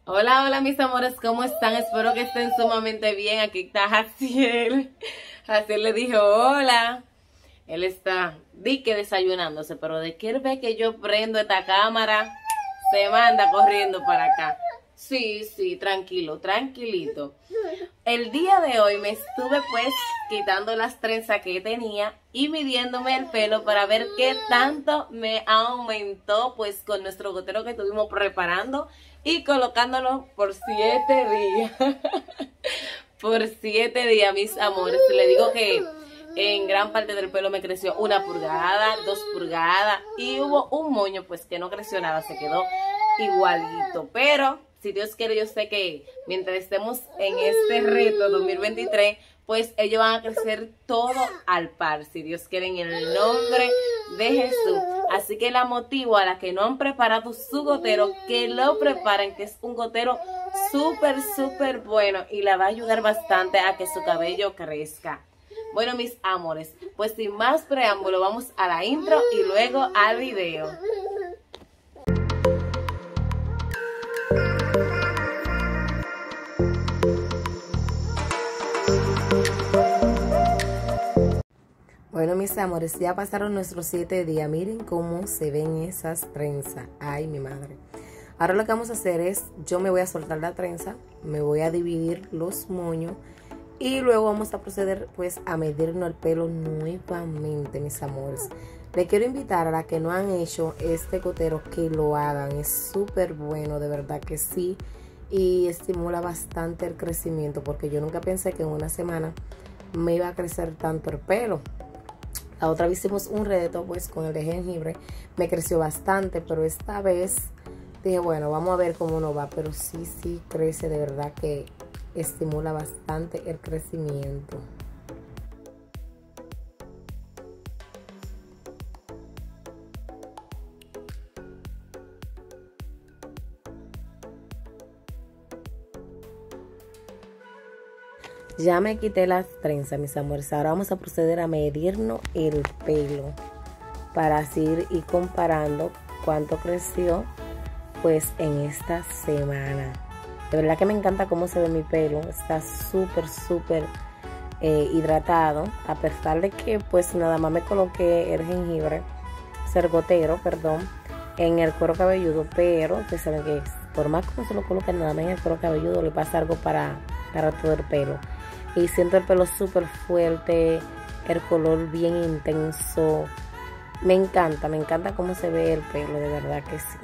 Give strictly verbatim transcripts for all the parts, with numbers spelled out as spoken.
Hola, hola mis amores, ¿cómo están? Espero que estén sumamente bien. Aquí está Jaciel. Jaciel le dijo hola. Él está, di que desayunándose, pero de que él ve que yo prendo esta cámara, se manda corriendo para acá. Sí, sí, tranquilo, tranquilito. El día de hoy me estuve pues quitando las trenzas que tenía y midiéndome el pelo para ver qué tanto me aumentó pues con nuestro gotero que estuvimos preparando y colocándolo por siete días. Por siete días, mis amores. Le digo que en gran parte del pelo me creció una pulgada, dos pulgadas y hubo un moño pues que no creció nada, se quedó igualito. Pero si Dios quiere, yo sé que mientras estemos en este reto dos mil veintitrés, pues ellos van a crecer todo al par, si Dios quiere, en el nombre de Jesús. Así que la motivo a la que no han preparado su gotero, que lo preparen, que es un gotero súper, súper bueno y la va a ayudar bastante a que su cabello crezca. Bueno, mis amores, pues sin más preámbulo, vamos a la intro y luego al video. Bueno, mis amores, ya pasaron nuestros siete días. Miren cómo se ven esas trenzas. Ay, mi madre. Ahora lo que vamos a hacer es, yo me voy a soltar la trenza, me voy a dividir los moños y luego vamos a proceder pues a medirnos el pelo nuevamente, mis amores. Les quiero invitar a las que no han hecho este gotero que lo hagan. Es súper bueno, de verdad que sí. Y estimula bastante el crecimiento porque yo nunca pensé que en una semana me iba a crecer tanto el pelo. La otra vez hicimos un reto pues con el de jengibre, me creció bastante, pero esta vez dije, bueno, vamos a ver cómo nos va, pero sí, sí crece, de verdad que estimula bastante el crecimiento. Ya me quité las trenzas, mis amores. Ahora vamos a proceder a medirnos el pelo para así ir y comparando cuánto creció pues en esta semana. De verdad que me encanta cómo se ve mi pelo. Está súper, súper eh, hidratado. A pesar de que pues nada más me coloqué el jengibre, el gotero, perdón, en el cuero cabelludo. Pero ustedes saben que por más que uno se lo coloque nada más en el cuero cabelludo, le pasa algo para, para todo el pelo. Y siento el pelo súper fuerte, el color bien intenso. Me encanta, me encanta cómo se ve el pelo, de verdad que sí.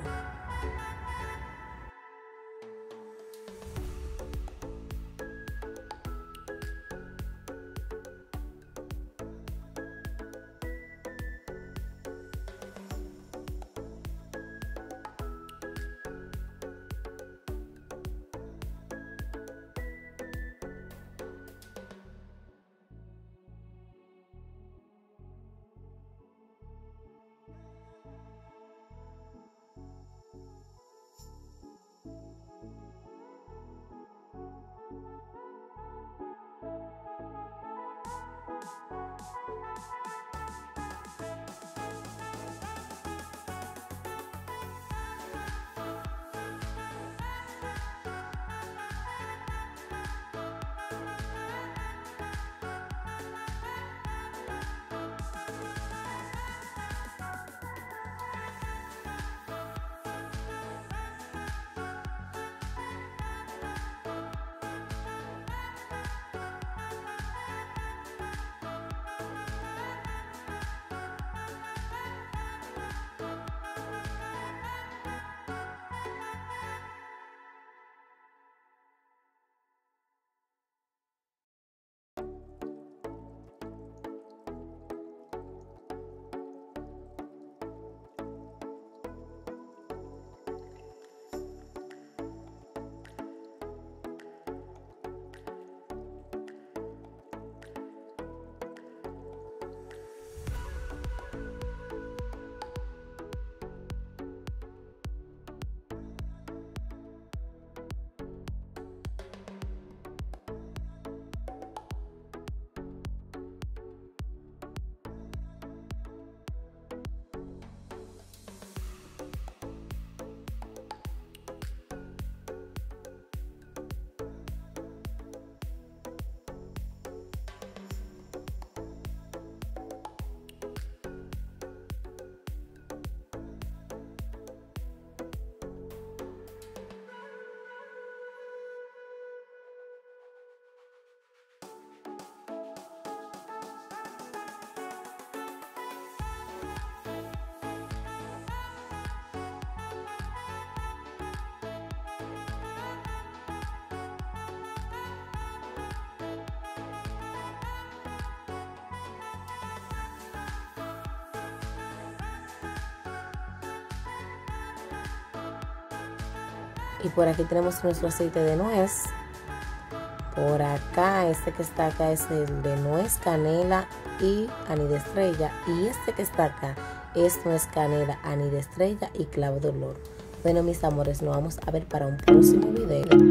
Y por aquí tenemos nuestro aceite de nuez. Por acá, este que está acá es el de nuez, canela y anís de estrella. Y este que está acá es nuez, canela, anís de estrella y clavo de olor. Bueno, mis amores, nos vamos a ver para un próximo video.